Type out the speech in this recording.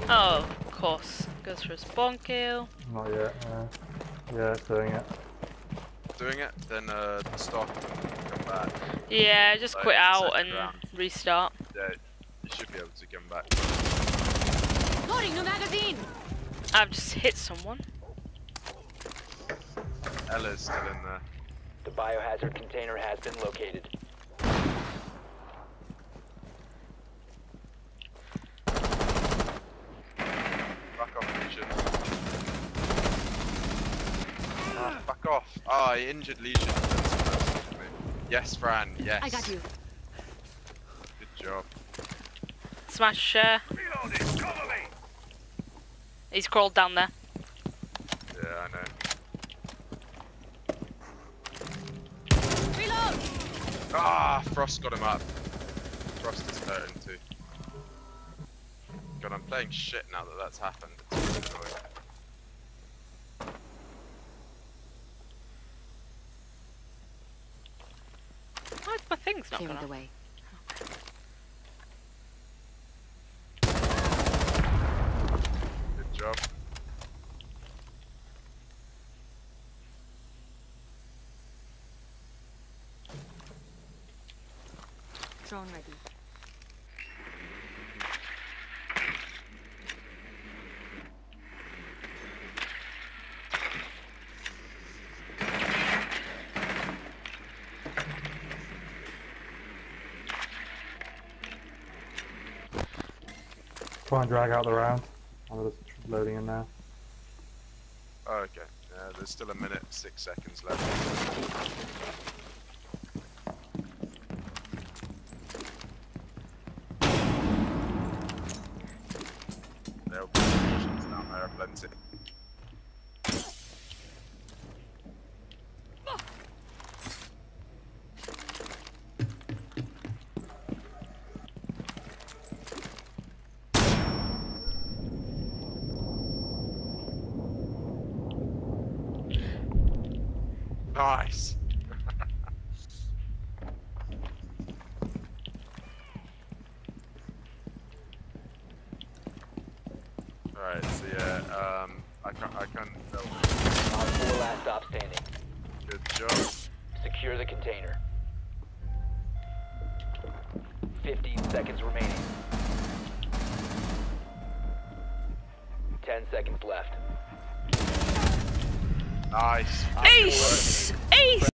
Oh, of course. Goes for a spawn kill. Not yet, yeah, it's doing it. Doing it? Then stop and come back. Yeah, just Like, quit out second and round. restart. Yeah, you should be able to come back. Loading new magazine. I've just hit someone. Ella's still in there. The biohazard container has been located. Back off, Legion. Ah, back off. Ah, I injured Legion. Yes, Fran, yes. I got you. Good job. Smash share. He's crawled down there. Yeah, I know. Reload. Ah, Frost got him up. Frost is hurting too. God, I'm playing shit now that that's happened. It's really annoying. Why is my thing's not Clear gonna... the way. Good job. Drone ready. Try and drag out the round. I'm just loading in now. Oh, okay. There's still a minute, 6 seconds left. There'll be stations down there, plenty. Nice! Alright, so yeah, I can't tell. On 4 last stop standing. Good job. Secure the container. 15 seconds remaining. 10 seconds left. Nice. Ace! Ace!